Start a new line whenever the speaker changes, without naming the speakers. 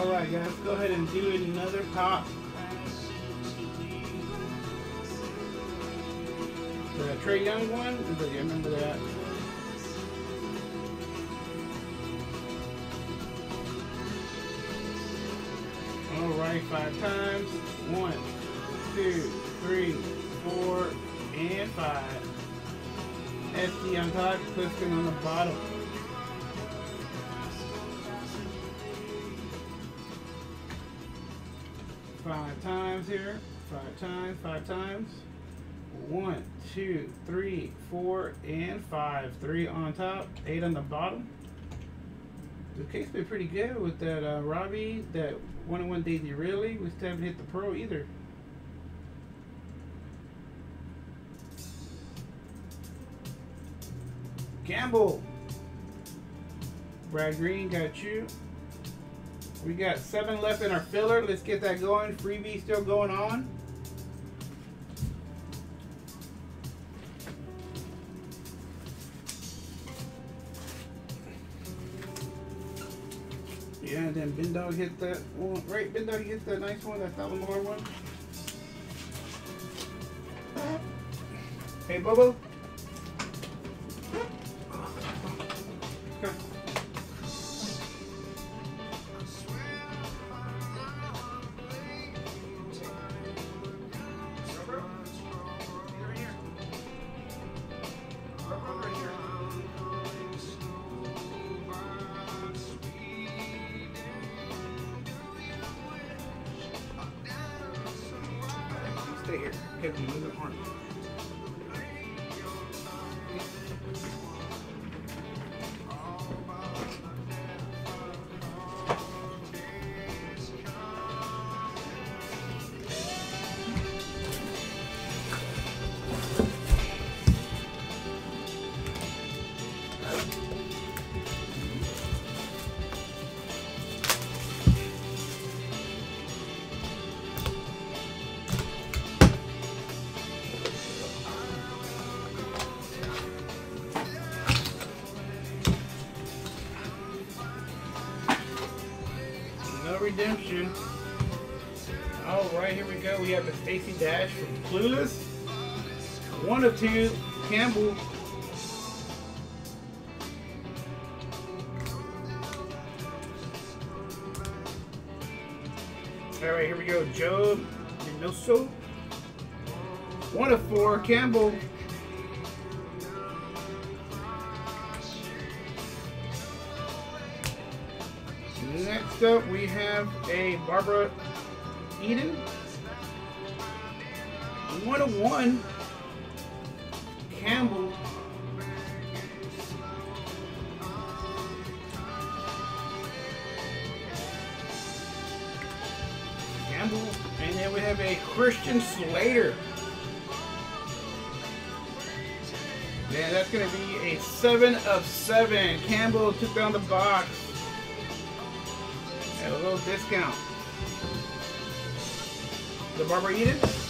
Alright guys, go ahead and do another top. The Trae Young one, but you remember that. Alright, 5 times. 1, 2, 3, 4, and 5. SD on top, Clifton on the bottom. Five times here. 5 times, 5 times. 1, 2, 3, 4, and 5. 3 on top, 8 on the bottom. The case been pretty good with that Robbie, that 101 Daisy Ridley. We still haven't hit the pro either. Campbell. Brad Green, got you. We got 7 left in our filler. Let's get that going. Freebie still going on. Yeah, and then Ben Dog hit that one. Right, Ben Dog hit that nice one, that Fallamore one. Hey, Bobo. Come. Stay here. Kevin, move the arm. No redemption. Alright, here we go. We have the Stacey Dash from Clueless. 1 of 2. Campbell. Alright, here we go. Joe Minoso. 1 of 4. Campbell. Next up, we have a Barbara Eden. 1 of 1. Campbell. And then we have a Christian Slater. Man, that's going to be a 7 of 7. Campbell took down the box at a little discount. The Barbara Eden.